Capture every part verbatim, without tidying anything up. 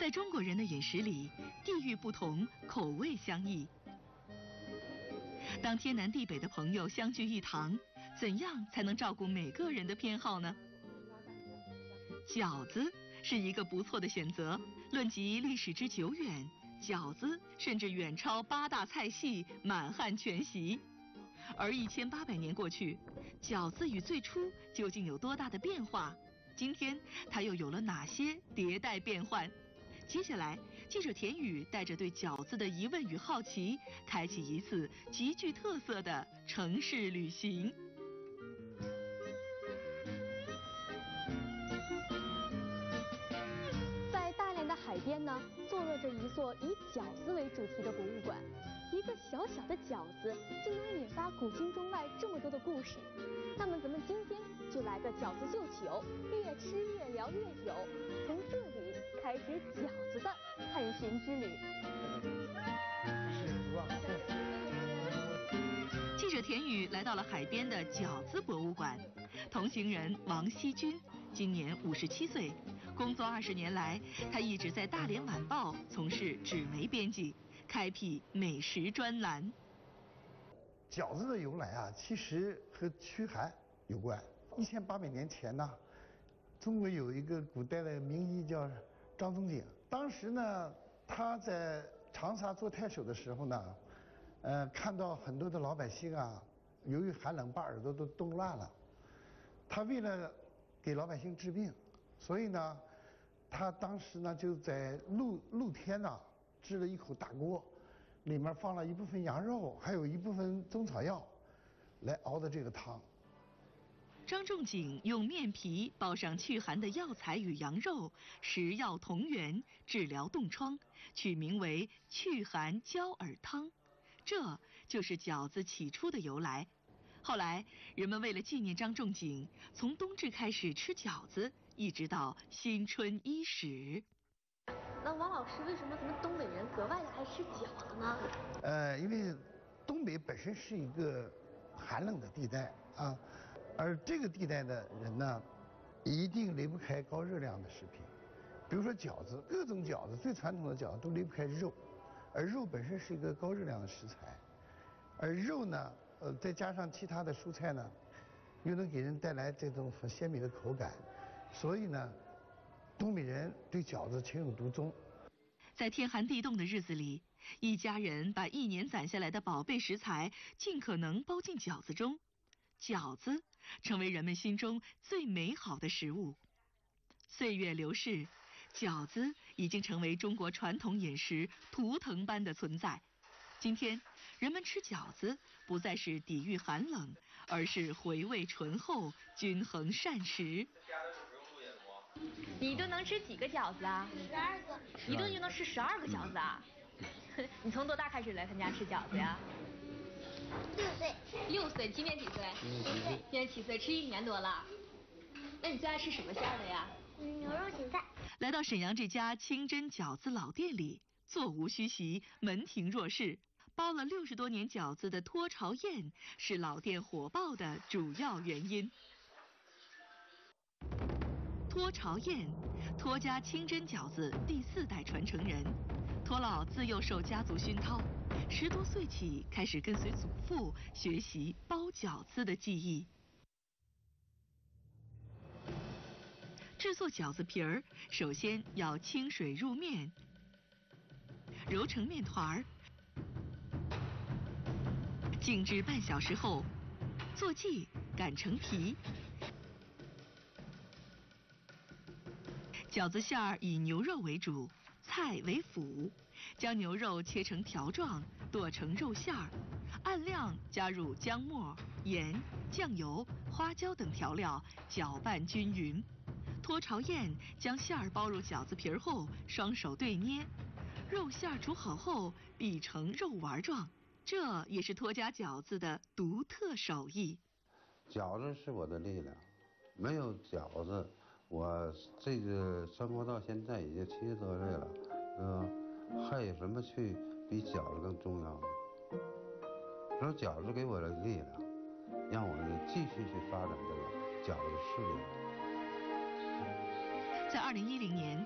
在中国人的饮食里，地域不同，口味相异。当天南地北的朋友相聚一堂，怎样才能照顾每个人的偏好呢？饺子是一个不错的选择，论及历史之久远，饺子甚至远超八大菜系、满汉全席。而一千八百年过去，饺子与最初究竟有多大的变化？今天它又有了哪些迭代变换？接下来，记者田宇带着对饺子的疑问与好奇，开启一次极具特色的城市旅行。 在大连的海边呢，坐落着一座以饺子为主题的博物馆。一个小小的饺子，竟能引发古今中外这么多的故事。那么咱们今天就来个饺子就酒，越吃越聊越有，从这里开始饺子的探寻之旅。 记者田宇来到了海边的饺子博物馆，同行人王希军今年五十七岁，工作二十年来，他一直在大连晚报从事纸媒编辑，开辟美食专栏。 饺子的由来啊，其实和驱寒有关。一千八百年前呢，中国有一个古代的名医叫张仲景，当时呢，他在长沙做太守的时候呢，呃，看到很多的老百姓啊，由于寒冷把耳朵都冻烂了，他为了给老百姓治病，所以呢，他当时呢就在露露天呢支了一口大锅，里面放了一部分羊肉，还有一部分中草药，来熬的这个汤。 张仲景用面皮包上祛寒的药材与羊肉，食药同源，治疗冻疮，取名为祛寒焦耳汤。这就是饺子起初的由来。后来，人们为了纪念张仲景，从冬至开始吃饺子，一直到新春伊始。 那王老师，为什么咱们东北人格外的爱吃饺子呢？ 呃，因为东北本身是一个寒冷的地带啊，而这个地带的人呢，一定离不开高热量的食品，比如说饺子，各种饺子，最传统的饺子都离不开肉，而肉本身是一个高热量的食材，而肉呢，呃，再加上其他的蔬菜呢，又能给人带来这种很鲜美的口感，所以呢，东北人对饺子情有独钟。 在天寒地冻的日子里，一家人把一年攒下来的宝贝食材尽可能包进饺子中，饺子成为人们心中最美好的食物。岁月流逝，饺子已经成为中国传统饮食图腾般的存在。今天，人们吃饺子不再是抵御寒冷，而是回味醇厚，均衡膳食。 你一顿能吃几个饺子啊？ 十二个。 一顿就能吃十二个饺子啊？你从多大开始来他家吃饺子呀？ 六岁。 六岁，今年几岁？ 七岁。 今年七岁，吃一年多了。那你最爱吃什么馅儿的呀？ 嗯，牛肉芹菜。 来到沈阳这家清真饺子老店里，座无虚席，门庭若市。包了六十多年饺子的脱巢宴是老店火爆的主要原因。脱巢宴，脱家清真饺子第四代传承人，脱老自幼受家族熏陶，十多岁起开始跟随祖父学习包饺子的技艺。制作饺子皮儿，首先要清水入面，揉成面团儿，静置半小时后，做剂擀成皮。饺子馅儿以牛肉为主，菜为辅，将牛肉切成条状，剁成肉馅儿，按量加入姜末、盐、酱油、花椒等调料，搅拌均匀。脱巢宴将馅儿包入饺子皮儿后，双手对捏，肉馅儿煮好后比成肉丸状，这也是脱家饺子的独特手艺。 饺子是我的力量，没有饺子，我这个生活到现在已经七十多岁了，呃，还有什么去比饺子更重要呢？所以饺子给我的力量，让我呢继续去发展这个饺子事业。 在二零一零年，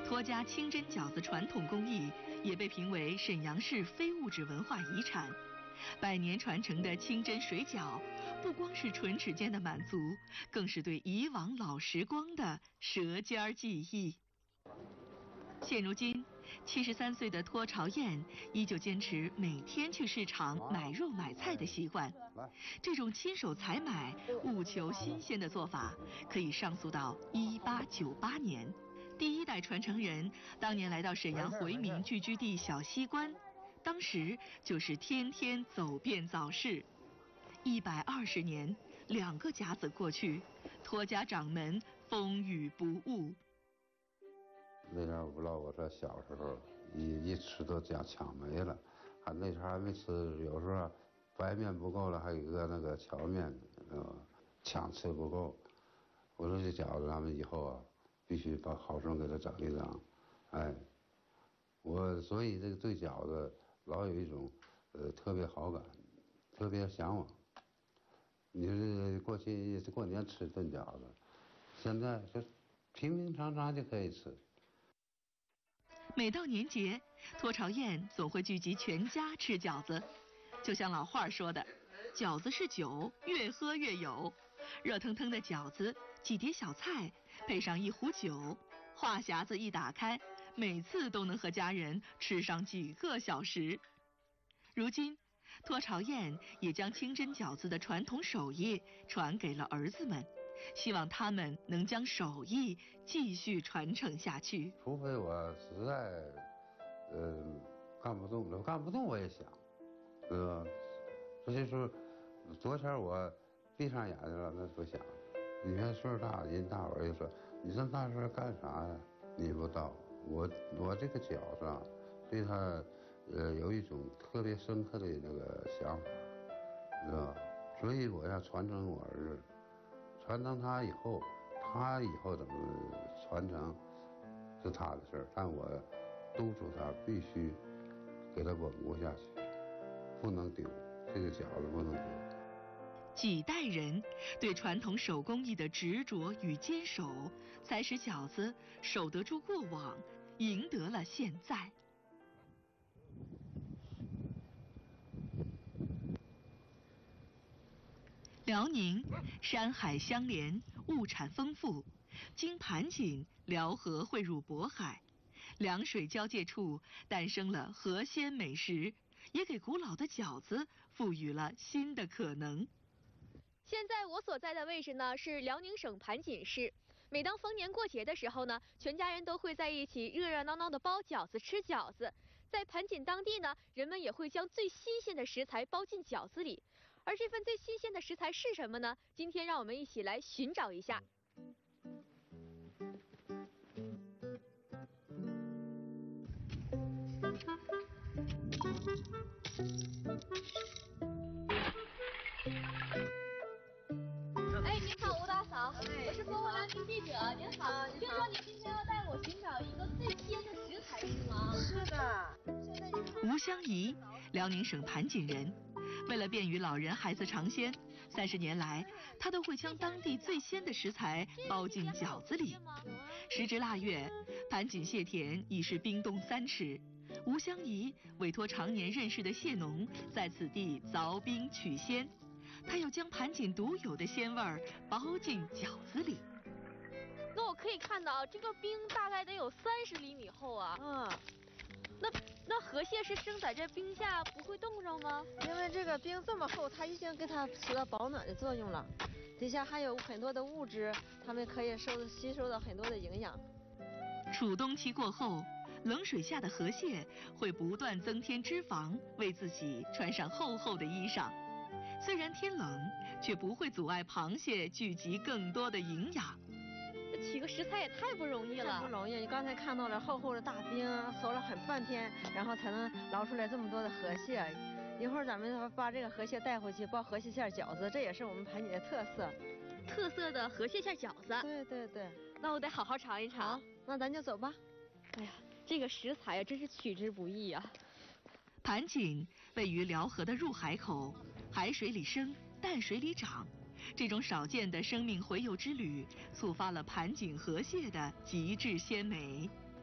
托家清真饺子传统工艺也被评为沈阳市非物质文化遗产。百年传承的清真水饺，不光是唇齿间的满足，更是对以往老时光的舌尖记忆。现如今，七十三岁的托朝燕依旧坚持每天去市场买肉买菜的习惯。这种亲手采买、务求新鲜的做法，可以上溯到一八九八年。第一代传承人当年来到沈阳回民聚居地小西关，当时就是天天走遍早市。一百二十年，两个甲子过去，托家掌门风雨不误。 那阵儿我不知道，我说小时候一一吃都讲抢没了，还那时候还没吃，有时候白面不够了，还有一个那个荞面，呃，抢吃不够。我说这饺子咱们以后啊，必须把好生给它整一整，哎，我所以这个对饺子老有一种呃特别好感，特别向往。你说过去过年吃顿饺子，现在就平平常常就可以吃。 每到年节，托朝燕总会聚集全家吃饺子。就像老话说的，饺子是酒，越喝越有。热腾腾的饺子，几碟小菜，配上一壶酒，话匣子一打开，每次都能和家人吃上几个小时。如今，托朝燕也将清真饺子的传统手艺传给了儿子们，希望他们能将手艺继续传承下去。 除非我实在，呃，干不动了，干不动我也想，是吧？所以说，昨天我闭上眼睛了，那时候想，你看岁数大，人大伙儿就说，你这大岁干啥呀？你不到，我我这个饺子啊，对他，呃，有一种特别深刻的那个想法，知道吧？所以我要传承我儿子，传承他以后，他以后怎么传承是他的事儿，但我督促他必须给他稳固下去，不能丢，这个饺子不能丢。 几代人对传统手工艺的执着与坚守，才使饺子守得住过往，赢得了现在。辽宁山海相连，物产丰富，经盘锦，辽河汇入渤海，两水交界处诞生了河鲜美食，也给古老的饺子赋予了新的可能。 现在我所在的位置呢是辽宁省盘锦市。每当逢年过节的时候呢，全家人都会在一起热热闹闹的包饺子、吃饺子。在盘锦当地呢，人们也会将最新鲜的食材包进饺子里。而这份最新鲜的食材是什么呢？今天让我们一起来寻找一下。哎，您好，吴大嫂，我是烽火辽宁记者。您好，听说您今天要带我寻找一个最鲜的食材是吗？ 是的。 吴香怡，辽宁省盘锦人。为了便于老人孩子尝鲜，三十年来，她都会将当地最鲜的食材包进饺子里。时值腊月，盘锦蟹田已是冰冻三尺。吴香怡委托常年认识的蟹农在此地凿冰取鲜，她要将盘锦独有的鲜味儿包进饺子里。 那我可以看到，这个冰大概得有三十厘米厚啊。 嗯。 那那河蟹是生在这冰下不会冻着吗？ 因为这个冰这么厚，它已经给它起到保暖的作用了，底下还有很多的物质，它们可以收吸收到很多的营养。 储冬期过后，冷水下的河蟹会不断增添脂肪，为自己穿上厚厚的衣裳。虽然天冷，却不会阻碍螃蟹聚集更多的营养。 取个食材也太不容易了， 太不容易。你刚才看到了厚厚的大冰，搜了很半天，然后才能捞出来这么多的河蟹。一会儿咱们把这个河蟹带回去包河蟹馅饺子，这也是我们盘锦的特色。 特色的河蟹馅饺子。 对对对。 那我得好好尝一尝。 好，那咱就走吧。 哎呀，这个食材呀，真是取之不易啊。 盘锦位于辽河的入海口，海水里生，淡水里长。这种少见的生命回游之旅，触发了盘锦河蟹的极致鲜美。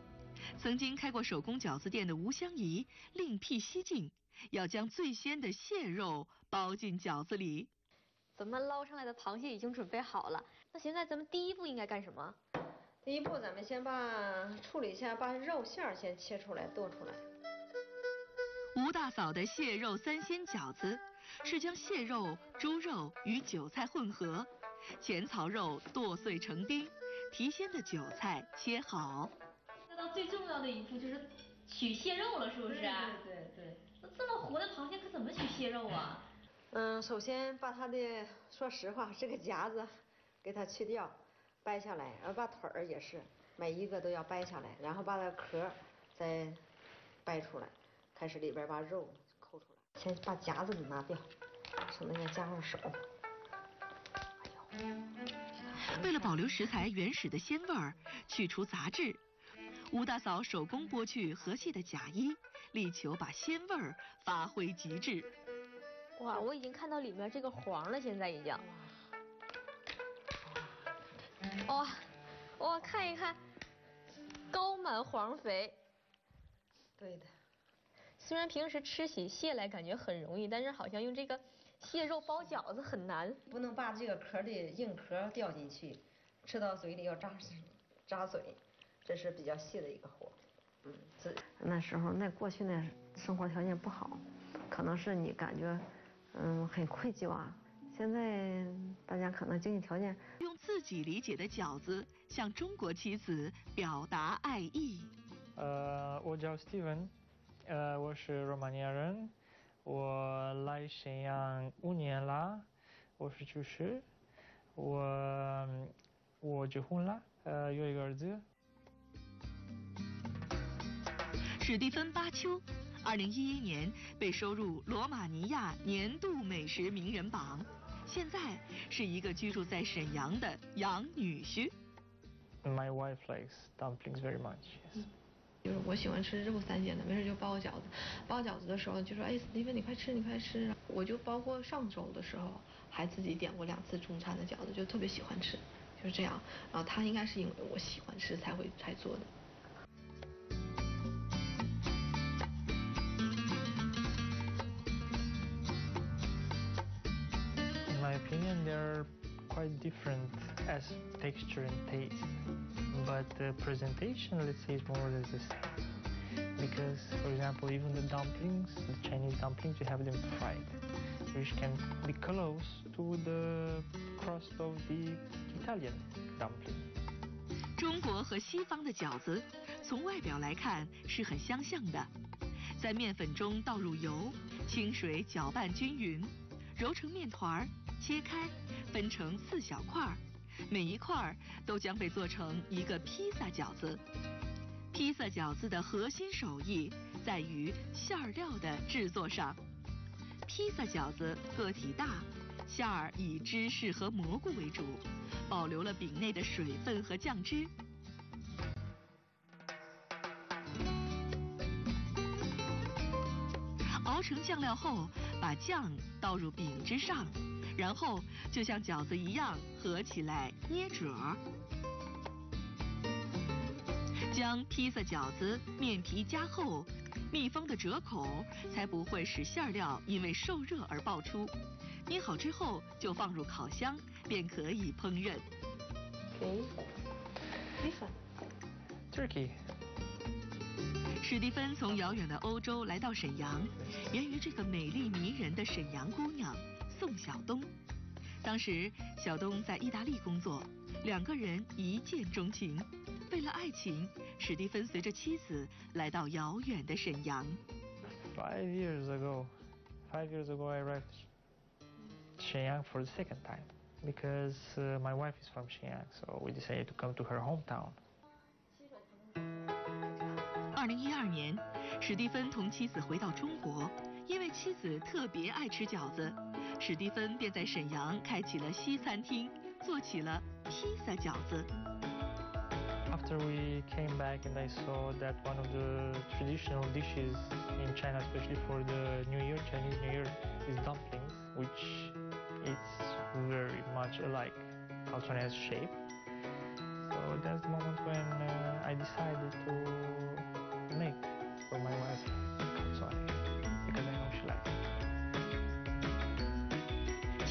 曾经开过手工饺子店的吴香怡另辟蹊径，要将最鲜的蟹肉包进饺子里。 咱们捞上来的螃蟹已经准备好了，那现在咱们第一步应该干什么？ 第一步，咱们先把处理一下，把肉馅儿先切出来剁出来。 吴大嫂的蟹肉三鲜饺子是将蟹肉、猪肉与韭菜混合，前槽肉剁碎成丁，提鲜的韭菜切好。 那到最重要的一步就是取蟹肉了，是不是？ 对对对。 那这么活的螃蟹可怎么取蟹肉啊？ 嗯，首先把它的，说实话，这个夹子给它去掉，掰下来，然后把腿儿也是，每一个都要掰下来，然后把它壳再掰出来，开始里边把肉抠出来。先把夹子给拿掉，省得要夹上手。 为了保留食材原始的鲜味儿，去除杂质，吴大嫂手工剥去河蟹的假衣，力求把鲜味儿发挥极致。 哇，我已经看到里面这个黄了，现在已经。哇，哇，看一看，高满黄肥。 对的。 虽然平时吃起蟹来感觉很容易，但是好像用这个蟹肉包饺子很难。 不能把这个壳的硬壳掉进去，吃到嘴里要扎扎嘴，这是比较细的一个活。嗯，这那时候那过去那生活条件不好，可能是你感觉嗯很愧疚啊。现在大家可能经济条件， 用自己理解的饺子向中国妻子表达爱意。 呃，我叫 Steven， 呃，我是罗马尼亚人，我来沈阳五年了，我是厨师，我我结婚了，呃，有一个儿子。 史蒂芬·巴丘，二零一一年被收入罗马尼亚年度美食名人榜，现在是一个居住在沈阳的洋女婿。 My wife likes dumplings very much. Yes. 就是我喜欢吃肉三鲜的，没事就包个饺子。包饺子的时候就说：“哎，史蒂芬，你快吃，你快吃。”我就包括上周的时候，还自己点过两次中餐的饺子，就特别喜欢吃，就是这样。然后他应该是因为我喜欢吃才会才做的。 In my opinion, they're quite different as texture and taste, but the presentation, let's say, is more or less the same. Because, for example, even the dumplings, the Chinese dumplings, you have them fried, which can be close to the crust of the Italian dumpling. 中国和西方的饺子，从外表来看是很相像的。在面粉中倒入油，清水搅拌均匀，揉成面团，切开，分成四小块，每一块都将被做成一个披萨饺子。披萨饺子的核心手艺在于馅儿料的制作上。披萨饺子个体大，馅儿以芝士和蘑菇为主，保留了饼内的水分和酱汁。熬成酱料后，把酱倒入饼之上，然后就像饺子一样合起来捏褶儿。将披萨饺子面皮加厚，密封的折口才不会使馅料因为受热而爆出。捏好之后就放入烤箱，便可以烹饪。 给，米粉 Turkey. 史蒂芬从遥远的欧洲来到沈阳，源于这个美丽迷人的沈阳姑娘宋晓东。当时小东在意大利工作，两个人一见钟情。为了爱情，史蒂芬随着妻子来到遥远的沈阳。 Five years ago, five years ago, I arrived Shenyang for the second time because uh, my wife is from Shenyang, so we decided to come to her hometown. 二零一二年，史蒂芬同妻子回到中国，因为妻子特别爱吃饺子，史蒂芬便在沈阳开启了西餐厅，做起了披萨饺子。 After we came back and I saw that one of the traditional dishes in China, especially for the New Year, Chinese New Year, is dumplings, which is very much alike, also has shape. So that's the moment when uh, I decided to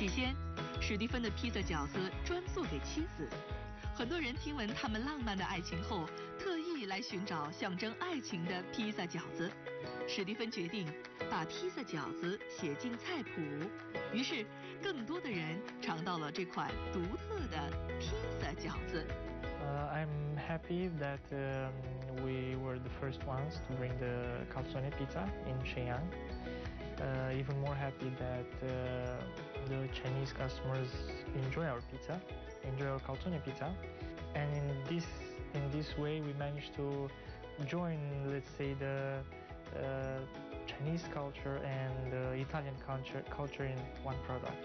起先，史蒂芬的披萨饺子专做给妻子。很多人听闻他们浪漫的爱情后，特意来寻找象征爱情的披萨饺子。史蒂芬决定把披萨饺子写进菜谱，于是更多的人尝到了这款独特的披萨饺子。 Uh, I'm happy that um, we were the first ones to bring the calzone pizza in Shenyang. Uh, even more happy that uh, the Chinese customers enjoy our pizza, enjoy our calzone pizza, and in this in this way we managed to join, let's say, the uh, Chinese culture and the Italian culture culture in one product.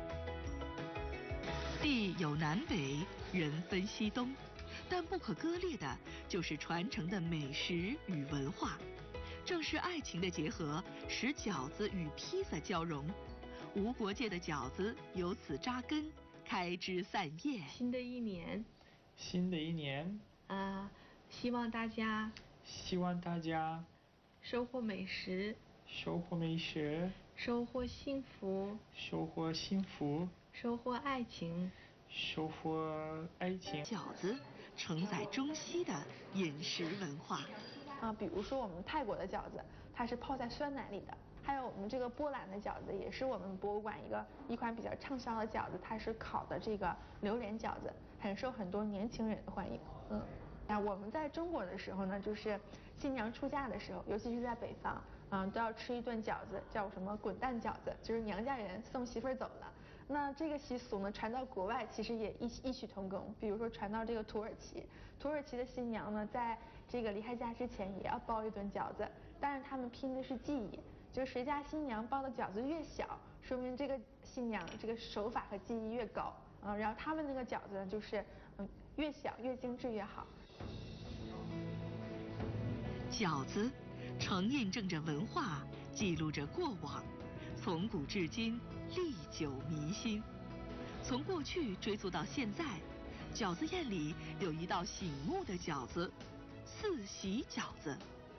地有南北，人分西东，但不可割裂的就是传承的美食与文化。正是爱情的结合，使饺子与披萨交融，无国界的饺子由此扎根，开枝散叶。 新的一年， 新的一年， 啊，希望大家， 希望大家收获美食， 收获美食， 收获幸福， 收获幸福， 收获爱情， 收获爱情。 饺子承载中西的饮食文化。 啊，比如说我们泰国的饺子，它是泡在酸奶里的；还有我们这个波兰的饺子，也是我们博物馆一个一款比较畅销的饺子，它是烤的这个榴莲饺子，很受很多年轻人的欢迎。嗯，啊，我们在中国的时候呢，就是新娘出嫁的时候，尤其是在北方，嗯，都要吃一顿饺子，叫什么滚蛋饺子，就是娘家人送媳妇儿走了。那这个习俗呢，传到国外其实也异异曲同工。比如说传到这个土耳其，土耳其的新娘呢，在这个离开家之前也要包一顿饺子，但是他们拼的是技艺，就是谁家新娘包的饺子越小，说明这个新娘这个手法和技艺越高啊。然后他们那个饺子呢，就是嗯越小越精致越好。 饺子呈印证着文化，记录着过往，从古至今历久弥新。从过去追溯到现在，饺子宴里有一道醒目的饺子——四喜饺子。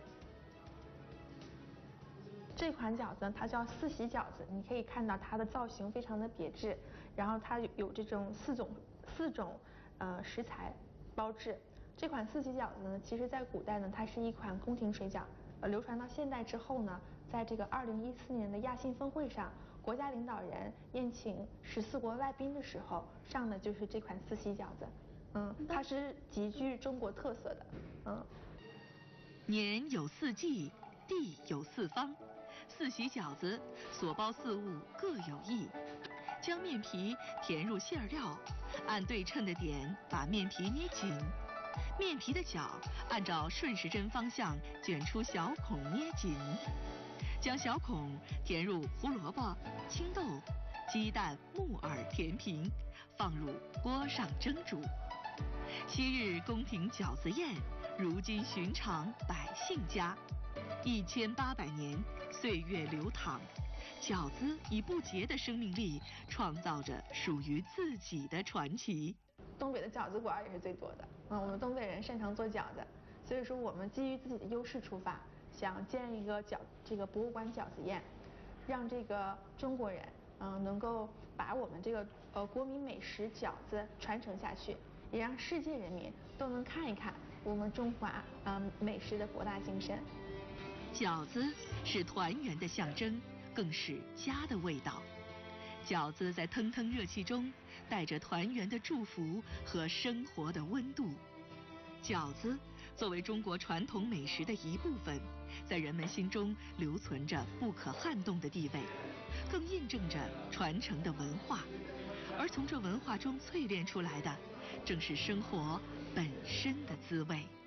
这款饺子呢，它叫四喜饺子，你可以看到它的造型非常的别致，然后它有这种四种四种呃食材包制。这款四喜饺子呢，其实在古代呢，它是一款宫廷水饺，呃，流传到现代之后呢，在这个二零一四年的亚信峰会上，国家领导人宴请十四国外宾的时候，上的就是这款四喜饺子。嗯，它是极具中国特色的。嗯， 年有四季，地有四方，四喜饺子所包四物各有异。将面皮填入馅料，按对称的点把面皮捏紧。面皮的角按照顺时针方向卷出小孔捏紧，将小孔填入胡萝卜、青豆、鸡蛋、木耳填平，放入锅上蒸煮。昔日宫廷饺子宴，如今寻常百姓家。一千八百年，岁月流淌，饺子以不竭的生命力创造着属于自己的传奇。 东北的饺子馆也是最多的。嗯，我们东北人擅长做饺子，所以说我们基于自己的优势出发，想建一个饺这个博物馆饺子宴，让这个中国人嗯、呃、能够把我们这个呃国民美食饺子传承下去，也让世界人民都能看一看我们中华啊、呃、美食的博大精深。 饺子是团圆的象征，更是家的味道。饺子在腾腾热气中，带着团圆的祝福和生活的温度。饺子作为中国传统美食的一部分，在人们心中留存着不可撼动的地位，更印证着传承的文化。而从这文化中淬炼出来的，正是生活本身的滋味。